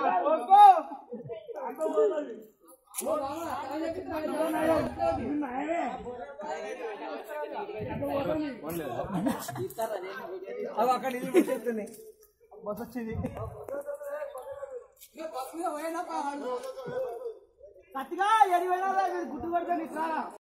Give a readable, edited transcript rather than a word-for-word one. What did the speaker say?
అవి అక్కడ నిలిచిపోతుంది బస్ వచ్చింది కత్తిగా 7 వేల గుర్తు పడుతుంది